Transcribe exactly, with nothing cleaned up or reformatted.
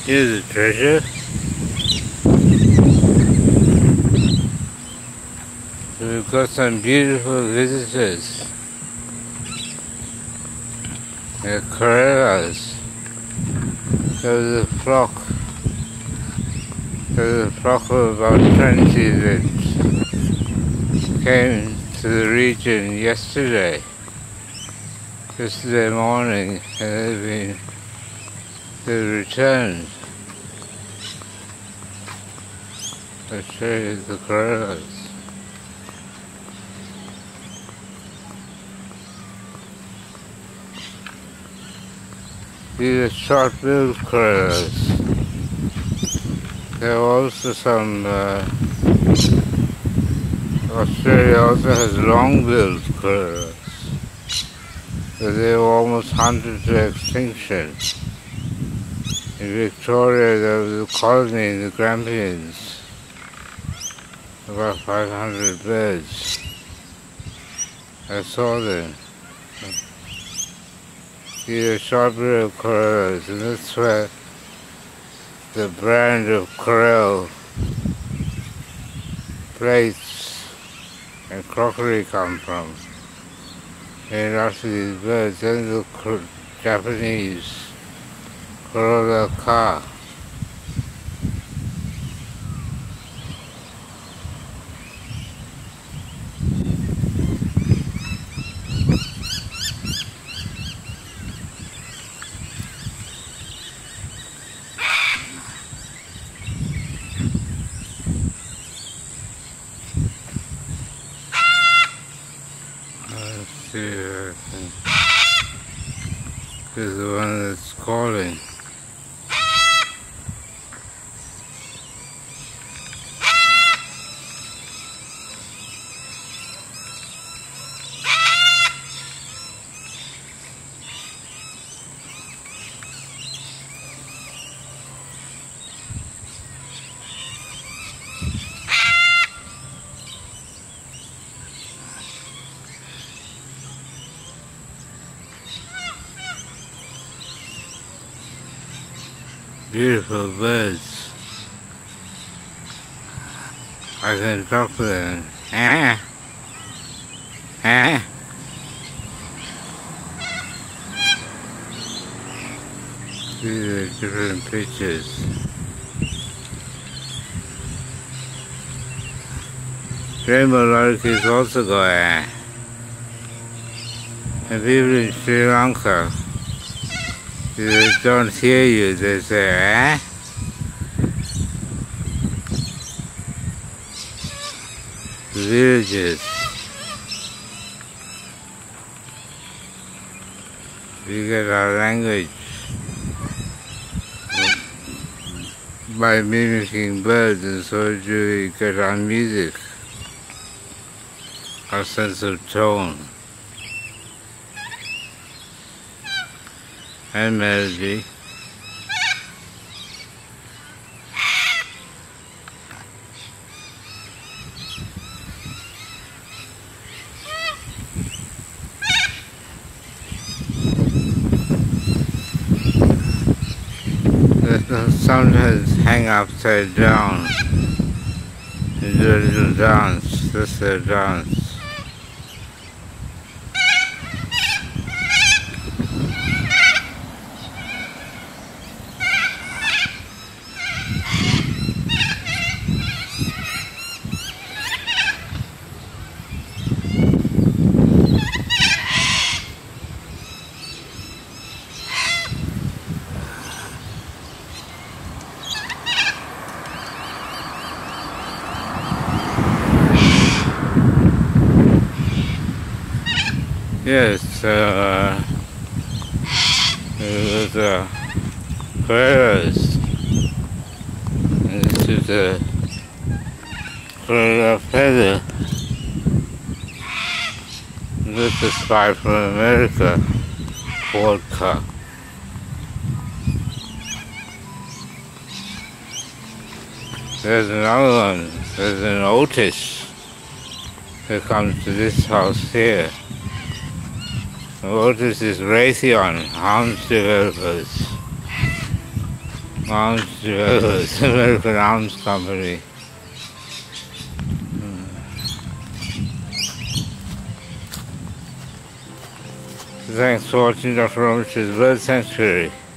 Here's a treasure. We've got some beautiful visitors. They're Corellas. There's a flock. There's a flock of about twenty that came to the region yesterday. Yesterday morning, and they've been, they've returned. I'll show you the Corellas. These are short-billed Corellas. There are also some, uh, Australia also has long-billed Corellas, but they were almost hunted to extinction. In Victoria, there was a colony in the Grampians, about five hundred birds. I saw them. These are short-billed Corellas, and that's where the brand of Corel plates and crockery come from. They lots of these birds. Then the Japanese Corolla car. Is the one that's calling. Beautiful birds. I can talk to them. Ah. Ah. These are different pictures. Rainbow lorikeets also go ah. And people in Sri Lanka, they don't hear you, they say, eh? The villages. We get our language by mimicking birds, and so do we get our music, our sense of tone and melody. They sometimes hang upside down and do a little dance. That's their dance. Yes, uh, it was uh, Corellas. This is a Corella feather. This is spy from America, vodka. There's another one. There's an Otis who comes to this house here. Otis is Raytheon, Hounds developers. arms developers, American Arms Company. Thanks for watching Doctor Romesh's Bird Sanctuary.